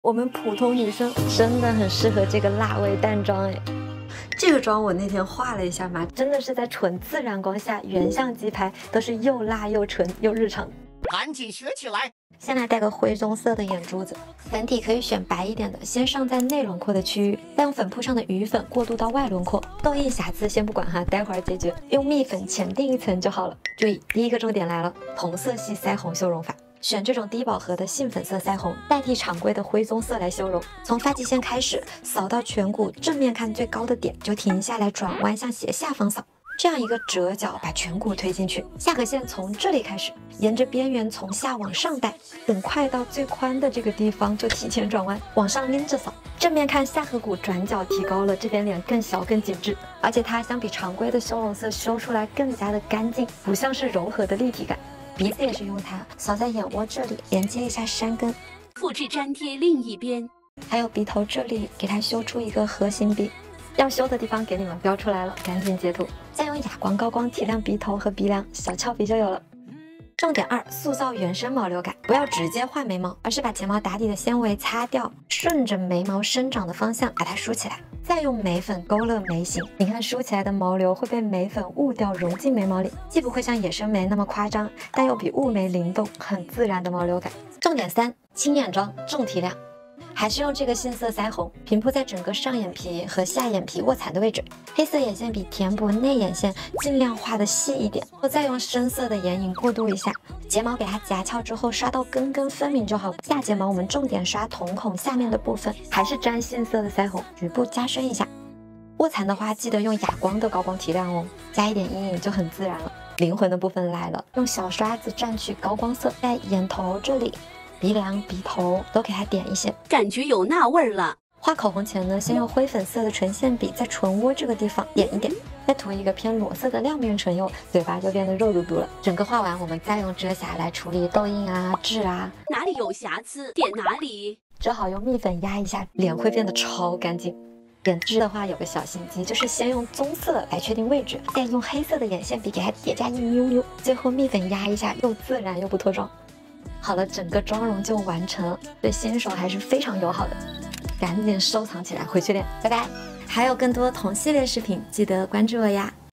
我们普通女生真的很适合这个辣味淡妆哎。这个妆我那天画了一下嘛，真的是在纯自然光下原相机拍，都是又辣又纯又日常。 赶紧学起来！ 先来带个灰棕色的眼珠子，粉底可以选白一点的，先上在内轮廓的区域，再用粉扑上的余粉过渡到外轮廓。痘印瑕疵先不管哈，待会儿解决。用蜜粉前定一层就好了。注意，第一个重点来了，同色系腮红修容法。选这种低饱和的杏粉色腮红，代替常规的灰棕色来修容。从发际线开始，扫到颧骨，正面看最高的点就停下来，转弯向斜下方扫。这样一个折角把颧骨推进去，下颌线从这里开始，沿着边缘从下往上带，等快到最宽的这个地方就提前转弯，往上拎着扫。正面看下颌骨转角提高了，这边脸更小更紧致，而且它相比常规的修容色修出来更加的干净，不像是柔和的立体感。鼻子也是用它扫在眼窝这里，连接一下山根， 复制粘贴另一边， 还有鼻头这里给它修出一个核心鼻。要修的地方给你们标出来了，赶紧截图。再用哑光高光提亮鼻头和鼻梁，小翘鼻就有了。重点2，塑造原生毛流感，不要直接画眉毛，而是把睫毛打底的纤维擦掉，顺着眉毛生长的方向把它梳起来，再用眉粉勾勒眉形。你看梳起来的毛流会被眉粉雾掉，融进眉毛里，既不会像野生眉那么夸张，但又比雾眉灵动，很自然的毛流感。重点3，轻眼妆重提亮。还是用这个杏色腮红平铺在整个上眼皮和下眼皮卧蚕的位置，黑色眼线笔填补内眼线，尽量画的细一点，我再用深色的眼影过渡一下。睫毛给它夹翘之后，刷到根根分明就好。下睫毛我们重点刷瞳孔下面的部分，还是沾杏色的腮红，局部加深一下。卧蚕的话，记得用哑光的高光提亮哦，加一点阴影就很自然了。灵魂的部分来了，用小刷子蘸取高光色，在眼头这里。鼻梁、鼻头都给它点一些， 感觉有那味儿了。 画口红前呢，先用灰粉色的唇线笔在唇窝这个地方点一点，再涂一个偏裸色的亮面唇釉，嘴巴就变得肉嘟嘟了。整个画完，我们再用遮瑕来处理痘印啊、痣啊， 哪里有瑕疵点哪里。 正好用蜜粉压一下，脸会变得超干净。点痣的话有个小心机，就是先用棕色来确定位置，再用黑色的眼线笔给它叠加一溜溜，最后蜜粉压一下，又自然又不脱妆。好了，整个妆容就完成了，对新手还是非常友好的，赶紧收藏起来，回去练，拜拜！还有更多同系列视频，记得关注我呀。